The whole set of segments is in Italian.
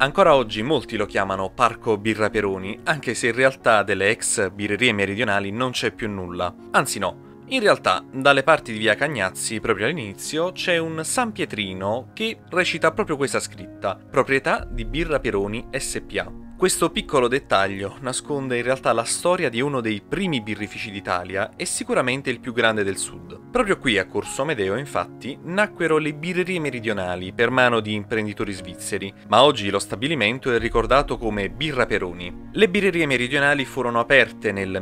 Ancora oggi molti lo chiamano Parco Birra Peroni, anche se in realtà delle ex birrerie meridionali non c'è più nulla. Anzi no, in realtà dalle parti di via Cagnazzi, proprio all'inizio, c'è un San Pietrino che recita proprio questa scritta: proprietà di Birra Peroni SPA. Questo piccolo dettaglio nasconde in realtà la storia di uno dei primi birrifici d'Italia e sicuramente il più grande del sud. Proprio qui a Corso Amedeo, infatti, nacquero le birrerie meridionali per mano di imprenditori svizzeri, ma oggi lo stabilimento è ricordato come Birra Peroni. Le birrerie meridionali furono aperte nel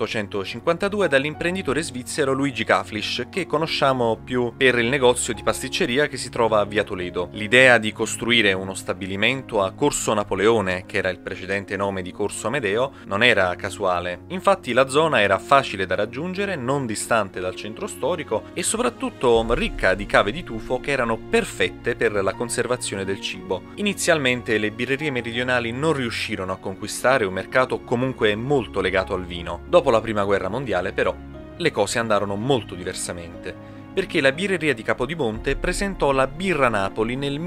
1852 dall'imprenditore svizzero Luigi Kaflisch, che conosciamo più per il negozio di pasticceria che si trova a Via Toledo. L'idea di costruire uno stabilimento a Corso Napoleone, che era il precedente nome di Corso Amedeo, non era casuale. Infatti la zona era facile da raggiungere, non distante dal centro storico e soprattutto ricca di cave di tufo che erano perfette per la conservazione del cibo. Inizialmente le birrerie meridionali non riuscirono a conquistare un mercato comunque molto legato al vino. Dopo la Prima Guerra Mondiale, però, le cose andarono molto diversamente, perché la birreria di Capodimonte presentò la Birra Napoli nel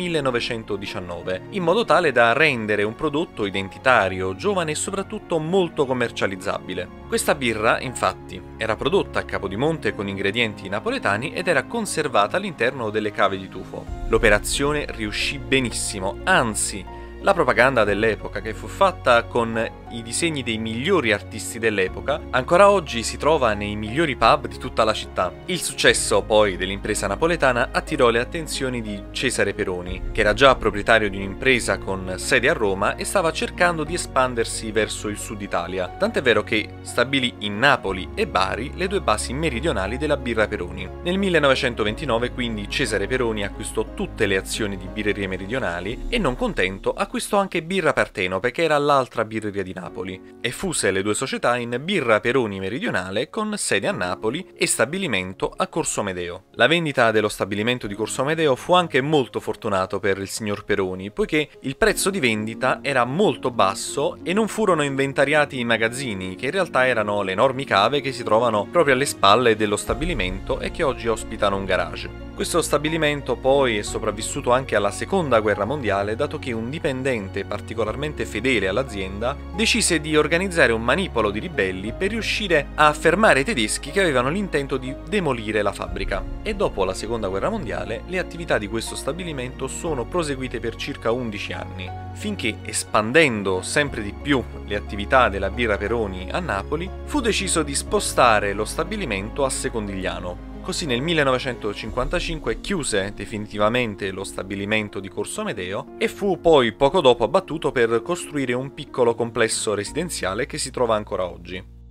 1919, in modo tale da rendere un prodotto identitario, giovane e soprattutto molto commercializzabile. Questa birra, infatti, era prodotta a Capodimonte con ingredienti napoletani ed era conservata all'interno delle cave di tufo. L'operazione riuscì benissimo, anzi, la propaganda dell'epoca, che fu fatta con i disegni dei migliori artisti dell'epoca, ancora oggi si trova nei migliori pub di tutta la città. Il successo poi dell'impresa napoletana attirò le attenzioni di Cesare Peroni, che era già proprietario di un'impresa con sede a Roma e stava cercando di espandersi verso il sud Italia, tant'è vero che stabilì in Napoli e Bari le due basi meridionali della Birra Peroni. Nel 1929 quindi Cesare Peroni acquistò tutte le azioni di birrerie meridionali e, non contento, acquistò anche Birra Partenope, che era l'altra birreria di Napoli, e fuse le due società in Birra Peroni Meridionale con sede a Napoli e stabilimento a Corso Amedeo. La vendita dello stabilimento di Corso Amedeo fu anche molto fortunato per il signor Peroni, poiché il prezzo di vendita era molto basso e non furono inventariati i magazzini, che in realtà erano le enormi cave che si trovano proprio alle spalle dello stabilimento e che oggi ospitano un garage. Questo stabilimento poi è sopravvissuto anche alla Seconda Guerra Mondiale, dato che un dipendente particolarmente fedele all'azienda decise di organizzare un manipolo di ribelli per riuscire a fermare i tedeschi che avevano l'intento di demolire la fabbrica. E dopo la Seconda Guerra Mondiale le attività di questo stabilimento sono proseguite per circa 11 anni, finché, espandendo sempre di più le attività della Birra Peroni a Napoli, fu deciso di spostare lo stabilimento a Secondigliano. Così nel 1955 chiuse definitivamente lo stabilimento di Corso Amedeo e fu poi poco dopo abbattuto per costruire un piccolo complesso residenziale che si trova ancora oggi.